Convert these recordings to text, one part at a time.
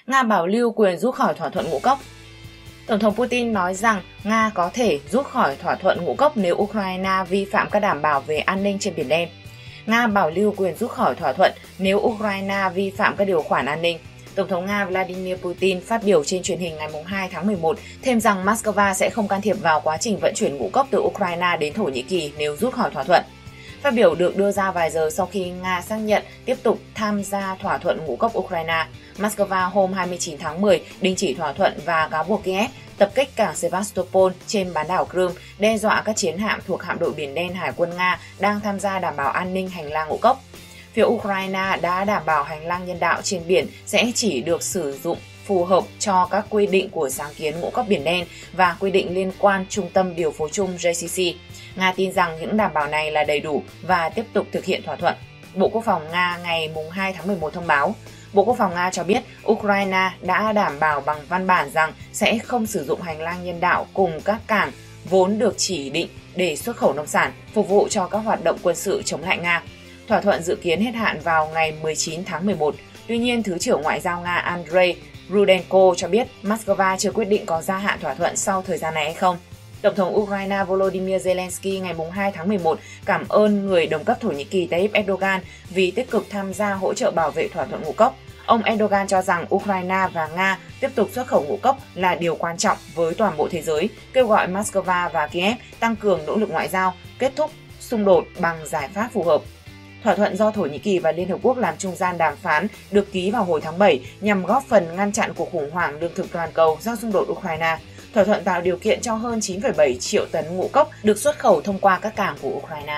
Nga bảo lưu quyền rút khỏi thỏa thuận ngũ cốc. Tổng thống Putin nói rằng Nga có thể rút khỏi thỏa thuận ngũ cốc nếu Ukraine vi phạm các đảm bảo về an ninh trên Biển Đen. Nga bảo lưu quyền rút khỏi thỏa thuận nếu Ukraine vi phạm các điều khoản an ninh. Tổng thống Nga Vladimir Putin phát biểu trên truyền hình ngày 2 tháng 11 thêm rằng Moscow sẽ không can thiệp vào quá trình vận chuyển ngũ cốc từ Ukraine đến Thổ Nhĩ Kỳ nếu rút khỏi thỏa thuận. Phát biểu được đưa ra vài giờ sau khi Nga xác nhận tiếp tục tham gia thỏa thuận ngũ cốc Ukraine. Moscow hôm 29 tháng 10 đình chỉ thỏa thuận và cáo buộc Kiev tập kích cảng Sevastopol trên bán đảo Crimea, đe dọa các chiến hạm thuộc hạm đội Biển Đen Hải quân Nga đang tham gia đảm bảo an ninh hành lang ngũ cốc. Phía Ukraine đã đảm bảo hành lang nhân đạo trên biển sẽ chỉ được sử dụng phù hợp cho các quy định của sáng kiến ngũ cốc Biển Đen và quy định liên quan Trung tâm Điều phối chung JCC. Nga tin rằng những đảm bảo này là đầy đủ và tiếp tục thực hiện thỏa thuận. Bộ Quốc phòng Nga ngày 2 tháng 11 thông báo, Bộ Quốc phòng Nga cho biết Ukraine đã đảm bảo bằng văn bản rằng sẽ không sử dụng hành lang nhân đạo cùng các cảng vốn được chỉ định để xuất khẩu nông sản, phục vụ cho các hoạt động quân sự chống lại Nga. Thỏa thuận dự kiến hết hạn vào ngày 19 tháng 11. Tuy nhiên, Thứ trưởng Ngoại giao Nga Andrei Rudenko cho biết Moscow chưa quyết định có gia hạn thỏa thuận sau thời gian này hay không. Tổng thống Ukraine Volodymyr Zelensky ngày 2 tháng 11 cảm ơn người đồng cấp Thổ Nhĩ Kỳ Tayyip Erdogan vì tích cực tham gia hỗ trợ bảo vệ thỏa thuận ngũ cốc. Ông Erdogan cho rằng Ukraine và Nga tiếp tục xuất khẩu ngũ cốc là điều quan trọng với toàn bộ thế giới, kêu gọi Moscow và Kiev tăng cường nỗ lực ngoại giao, kết thúc xung đột bằng giải pháp phù hợp. Thỏa thuận do Thổ Nhĩ Kỳ và Liên Hợp Quốc làm trung gian đàm phán được ký vào hồi tháng 7 nhằm góp phần ngăn chặn cuộc khủng hoảng lương thực toàn cầu do xung đột Ukraine. Thỏa thuận tạo điều kiện cho hơn 9,7 triệu tấn ngũ cốc được xuất khẩu thông qua các cảng của Ukraine.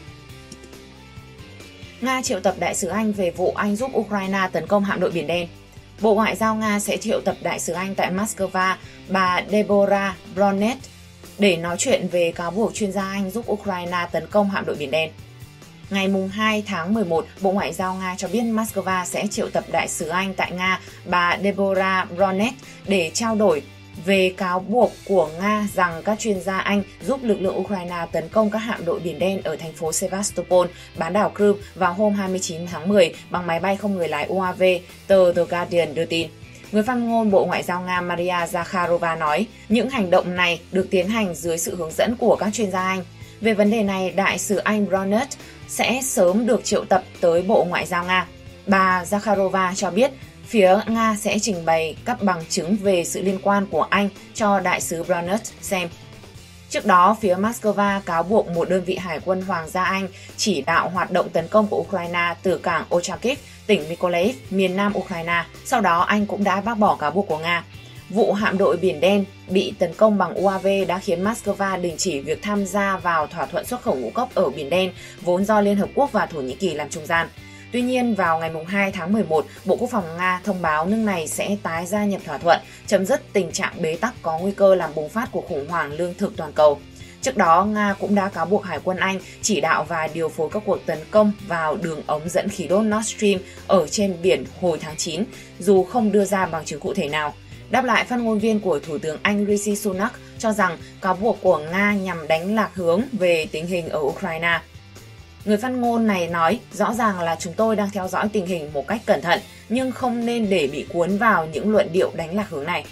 Nga triệu tập đại sứ Anh về vụ Anh giúp Ukraine tấn công hạm đội Biển Đen. Bộ Ngoại giao Nga sẽ triệu tập đại sứ Anh tại Moscow, bà Deborah Bronet, để nói chuyện về cáo buộc chuyên gia Anh giúp Ukraine tấn công hạm đội Biển Đen. Ngày 2 tháng 11, Bộ Ngoại giao Nga cho biết Moscow sẽ triệu tập đại sứ Anh tại Nga, bà Deborah Bronet, để trao đổi về cáo buộc của Nga rằng các chuyên gia Anh giúp lực lượng Ukraine tấn công các hạm đội Biển Đen ở thành phố Sevastopol, bán đảo Crimea vào hôm 29 tháng 10 bằng máy bay không người lái UAV, tờ The Guardian đưa tin. Người phát ngôn Bộ Ngoại giao Nga Maria Zakharova nói, những hành động này được tiến hành dưới sự hướng dẫn của các chuyên gia Anh. Về vấn đề này, đại sứ Anh Bronet sẽ sớm được triệu tập tới Bộ Ngoại giao Nga. Bà Zakharova cho biết phía Nga sẽ trình bày các bằng chứng về sự liên quan của Anh cho đại sứ Bronet xem. Trước đó, phía Moscow cáo buộc một đơn vị hải quân Hoàng gia Anh chỉ đạo hoạt động tấn công của Ukraine từ cảng Ochakivka, tỉnh Mykolaiv, miền nam Ukraine. Sau đó, Anh cũng đã bác bỏ cáo buộc của Nga. Vụ hạm đội Biển Đen bị tấn công bằng UAV đã khiến Moscow đình chỉ việc tham gia vào thỏa thuận xuất khẩu ngũ cốc ở Biển Đen, vốn do Liên Hợp Quốc và Thổ Nhĩ Kỳ làm trung gian. Tuy nhiên, vào ngày 2 tháng 11, Bộ Quốc phòng Nga thông báo nước này sẽ tái gia nhập thỏa thuận, chấm dứt tình trạng bế tắc có nguy cơ làm bùng phát cuộc khủng hoảng lương thực toàn cầu. Trước đó, Nga cũng đã cáo buộc Hải quân Anh chỉ đạo và điều phối các cuộc tấn công vào đường ống dẫn khí đốt Nord Stream ở trên biển hồi tháng 9, dù không đưa ra bằng chứng cụ thể nào. Đáp lại, phát ngôn viên của Thủ tướng Anh Rishi Sunak cho rằng cáo buộc của Nga nhằm đánh lạc hướng về tình hình ở Ukraine. Người phát ngôn này nói, rõ ràng là chúng tôi đang theo dõi tình hình một cách cẩn thận, nhưng không nên để bị cuốn vào những luận điệu đánh lạc hướng này.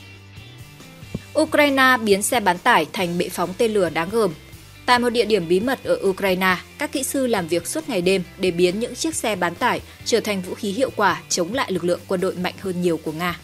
Ukraine biến xe bán tải thành bệ phóng tên lửa đáng gờm. Tại một địa điểm bí mật ở Ukraine, các kỹ sư làm việc suốt ngày đêm để biến những chiếc xe bán tải trở thành vũ khí hiệu quả chống lại lực lượng quân đội mạnh hơn nhiều của Nga.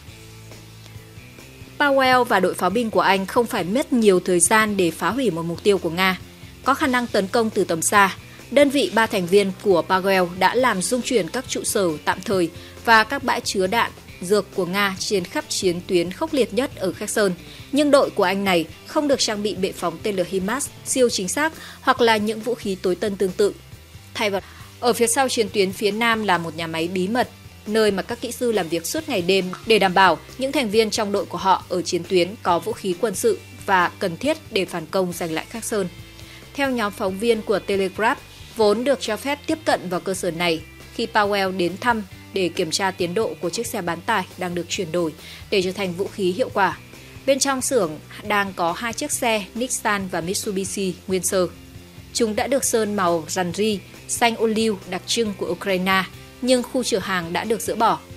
Powell và đội pháo binh của Anh không phải mất nhiều thời gian để phá hủy một mục tiêu của Nga. Có khả năng tấn công từ tầm xa, đơn vị 3 thành viên của Powell đã làm rung chuyển các trụ sở tạm thời và các bãi chứa đạn dược của Nga trên khắp chiến tuyến khốc liệt nhất ở Kherson. Nhưng đội của Anh này không được trang bị bệ phóng tên lửa HIMARS siêu chính xác hoặc là những vũ khí tối tân tương tự. Thay vào ở phía sau chiến tuyến phía Nam là một nhà máy bí mật, nơi mà các kỹ sư làm việc suốt ngày đêm để đảm bảo những thành viên trong đội của họ ở chiến tuyến có vũ khí quân sự và cần thiết để phản công giành lại Kherson. Theo nhóm phóng viên của Telegraph, vốn được cho phép tiếp cận vào cơ sở này khi Powell đến thăm để kiểm tra tiến độ của chiếc xe bán tải đang được chuyển đổi để trở thành vũ khí hiệu quả. Bên trong xưởng đang có 2 chiếc xe Nissan và Mitsubishi nguyên sơ. Chúng đã được sơn màu rằn ri, xanh ô liu đặc trưng của Ukraine, nhưng khu chứa hàng đã được dỡ bỏ.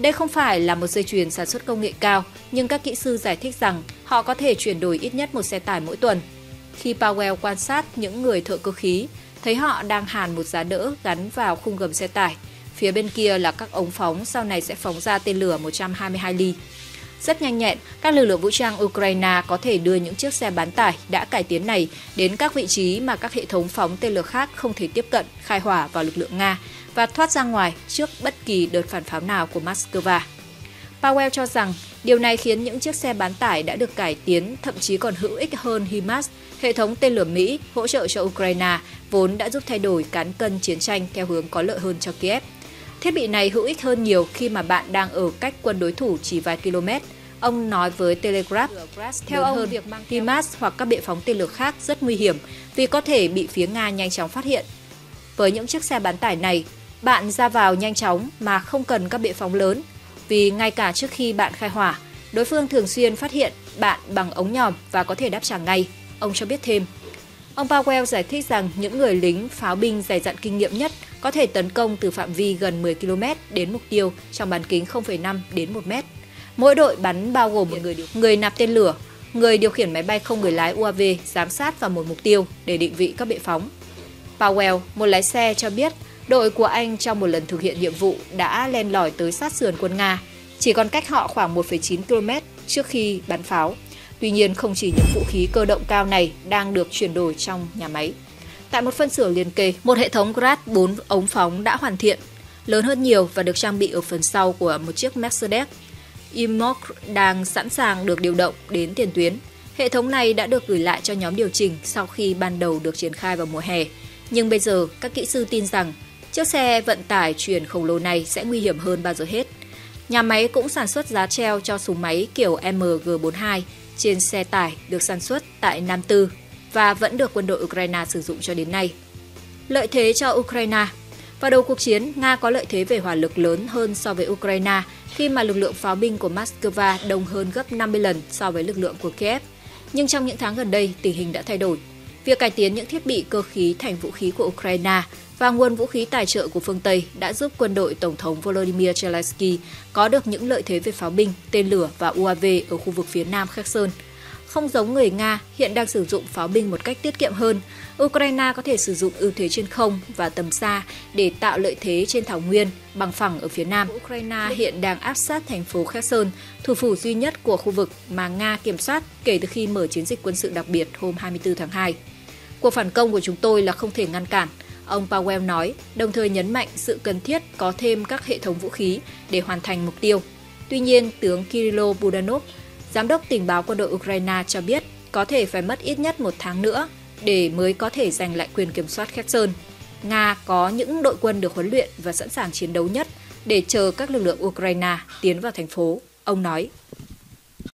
Đây không phải là một dây chuyền sản xuất công nghệ cao, nhưng các kỹ sư giải thích rằng họ có thể chuyển đổi ít nhất một xe tải mỗi tuần. Khi Powell quan sát những người thợ cơ khí, thấy họ đang hàn một giá đỡ gắn vào khung gầm xe tải. Phía bên kia là các ống phóng, sau này sẽ phóng ra tên lửa 122 ly. Rất nhanh nhẹn, các lực lượng vũ trang Ukraine có thể đưa những chiếc xe bán tải đã cải tiến này đến các vị trí mà các hệ thống phóng tên lửa khác không thể tiếp cận, khai hỏa vào lực lượng Nga và thoát ra ngoài trước bất kỳ đợt phản pháo nào của Moscow. Powell cho rằng điều này khiến những chiếc xe bán tải đã được cải tiến thậm chí còn hữu ích hơn HIMARS, hệ thống tên lửa Mỹ hỗ trợ cho Ukraine, vốn đã giúp thay đổi cán cân chiến tranh theo hướng có lợi hơn cho Kiev. Thiết bị này hữu ích hơn nhiều khi mà bạn đang ở cách quân đối thủ chỉ vài km. Ông nói với Telegraph, theo ông, việc mang HIMARS hoặc các bệ phóng tên lửa khác rất nguy hiểm vì có thể bị phía Nga nhanh chóng phát hiện. Với những chiếc xe bán tải này, bạn ra vào nhanh chóng mà không cần các bệ phóng lớn, vì ngay cả trước khi bạn khai hỏa, đối phương thường xuyên phát hiện bạn bằng ống nhòm và có thể đáp trả ngay, ông cho biết thêm. Ông Powell giải thích rằng những người lính pháo binh dày dặn kinh nghiệm nhất có thể tấn công từ phạm vi gần 10 km đến mục tiêu trong bán kính 0,5 đến 1 mét. Mỗi đội bắn bao gồm một người nạp tên lửa, người điều khiển máy bay không người lái UAV giám sát vào một mục tiêu để định vị các bệ phóng. Powell, một lái xe, cho biết đội của anh trong một lần thực hiện nhiệm vụ đã len lỏi tới sát sườn quân Nga, chỉ còn cách họ khoảng 1,9 km trước khi bắn pháo. Tuy nhiên, không chỉ những vũ khí cơ động cao này đang được chuyển đổi trong nhà máy. Tại một phân xưởng liền kề, một hệ thống Grad 4 ống phóng đã hoàn thiện, lớn hơn nhiều và được trang bị ở phần sau của một chiếc Mercedes. Immoc đang sẵn sàng được điều động đến tiền tuyến. Hệ thống này đã được gửi lại cho nhóm điều chỉnh sau khi ban đầu được triển khai vào mùa hè. Nhưng bây giờ, các kỹ sư tin rằng chiếc xe vận tải chuyển khổng lồ này sẽ nguy hiểm hơn bao giờ hết. Nhà máy cũng sản xuất giá treo cho súng máy kiểu MG42 trên xe tải được sản xuất tại Nam Tư và vẫn được quân đội Ukraine sử dụng cho đến nay. Lợi thế cho Ukraine. Vào đầu cuộc chiến, Nga có lợi thế về hỏa lực lớn hơn so với Ukraine khi mà lực lượng pháo binh của Moscow đông hơn gấp 50 lần so với lực lượng của Kiev. Nhưng trong những tháng gần đây, tình hình đã thay đổi. Việc cải tiến những thiết bị cơ khí thành vũ khí của Ukraine và nguồn vũ khí tài trợ của phương Tây đã giúp quân đội Tổng thống Volodymyr Zelensky có được những lợi thế về pháo binh, tên lửa và UAV ở khu vực phía nam Kherson. Không giống người Nga hiện đang sử dụng pháo binh một cách tiết kiệm hơn, Ukraine có thể sử dụng ưu thế trên không và tầm xa để tạo lợi thế trên thảo nguyên, bằng phẳng ở phía nam. Ukraine hiện đang áp sát thành phố Kherson, thủ phủ duy nhất của khu vực mà Nga kiểm soát kể từ khi mở chiến dịch quân sự đặc biệt hôm 24 tháng 2. Cuộc phản công của chúng tôi là không thể ngăn cản, ông Powell nói, đồng thời nhấn mạnh sự cần thiết có thêm các hệ thống vũ khí để hoàn thành mục tiêu. Tuy nhiên, tướng Kyrylo Budanov, Giám đốc tình báo quân đội Ukraine cho biết có thể phải mất ít nhất 1 tháng nữa để mới có thể giành lại quyền kiểm soát Kherson. Nga có những đội quân được huấn luyện và sẵn sàng chiến đấu nhất để chờ các lực lượng Ukraine tiến vào thành phố, ông nói.